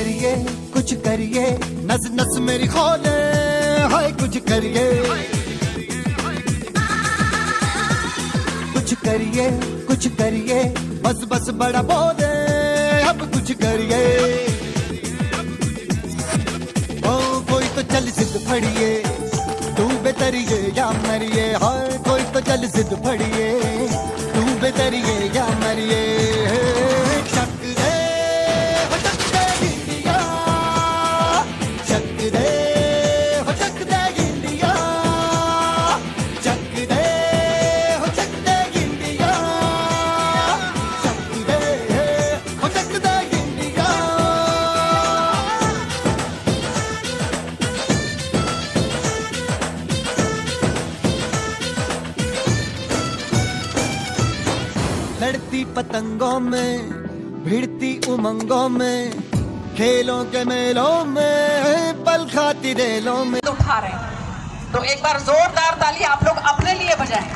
करिए नस नस मेरी खोले, हाय कुछ करिए बस बस बड़ा बोले, अब कुछ करिए। ओ कोई तो चल जिद फड़िए, तू बेतरिए या मरिए, हाय कोई तो चल जिद फड़िए, तू बेतरिए या मरिए। लड़ती पतंगों में, भिड़ती उमंगों में, खेलों के मेलों में, पल खाती रेलों में उठा रहे हैं। तो एक बार जोरदार ताली आप लोग अपने लिए बजाएं,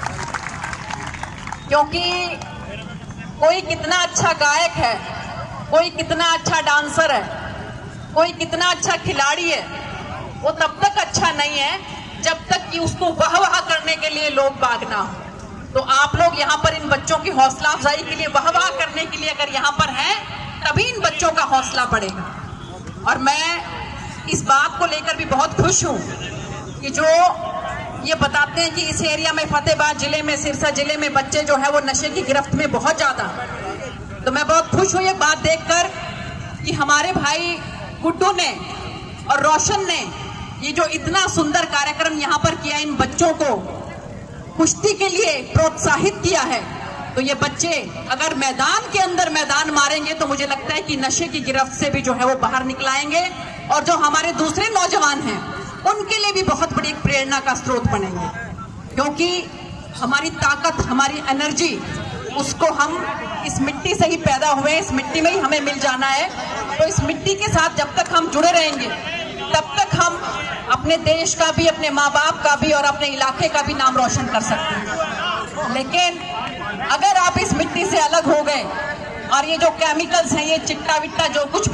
क्योंकि कोई कितना अच्छा गायक है, कोई कितना अच्छा डांसर है, कोई कितना अच्छा खिलाड़ी है, वो तब तक अच्छा नहीं है जब तक कि उसको वाह वाह करने के लिए लोग बाग ना हो। तो आप लोग यहाँ पर इन बच्चों की हौसला अफजाई के लिए, वाह वाह करने के लिए अगर यहाँ पर हैं, तभी इन बच्चों का हौसला बढ़ेगा। और मैं इस बात को लेकर भी बहुत खुश हूँ कि जो ये बताते हैं कि इस एरिया में, फतेहाबाद जिले में, सिरसा जिले में बच्चे जो है वो नशे की गिरफ्त में बहुत ज्यादा। तो मैं बहुत खुश हूँ ये बात देखकर कि हमारे भाई गुड्डू ने और रोशन ने ये जो इतना सुंदर कार्यक्रम यहाँ पर किया, इन बच्चों को कुश्ती के लिए प्रोत्साहित किया है। तो ये बच्चे अगर मैदान के अंदर मैदान मारेंगे तो मुझे लगता है कि नशे की गिरफ्त से भी जो है वो बाहर निकल आएंगे, और जो हमारे दूसरे नौजवान हैं उनके लिए भी बहुत बड़ी प्रेरणा का स्रोत बनेंगे। क्योंकि हमारी ताकत, हमारी एनर्जी, उसको हम इस मिट्टी से ही पैदा हुए, इस मिट्टी में ही हमें मिल जाना है। तो इस मिट्टी के साथ जब तक हम जुड़े रहेंगे तब तक हम अपने देश का भी, अपने माँ बाप का भी और अपने इलाके का भी नाम रोशन कर सकते हैं। लेकिन अगर आप इस मिट्टी से अलग हो गए और ये जो केमिकल्स हैं, ये चिट्टा विट्टा जो कुछ